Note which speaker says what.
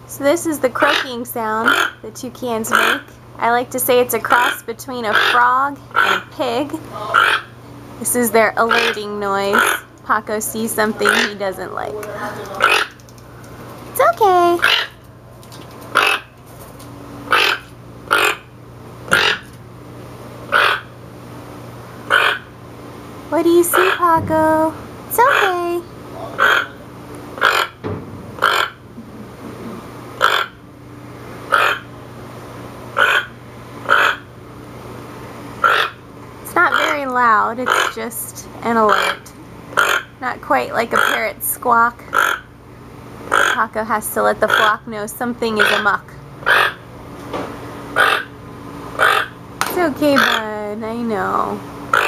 Speaker 1: So this is the croaking sound that toucans make. I like to say it's a cross between a frog and a pig. This is their alerting noise. Paco sees something he doesn't like. It's okay. What do you see, Paco? It's okay. It's not very loud, it's just an alert. Not quite like a parrot's squawk. Paco has to let the flock know something is amok. It's okay, bud, I know.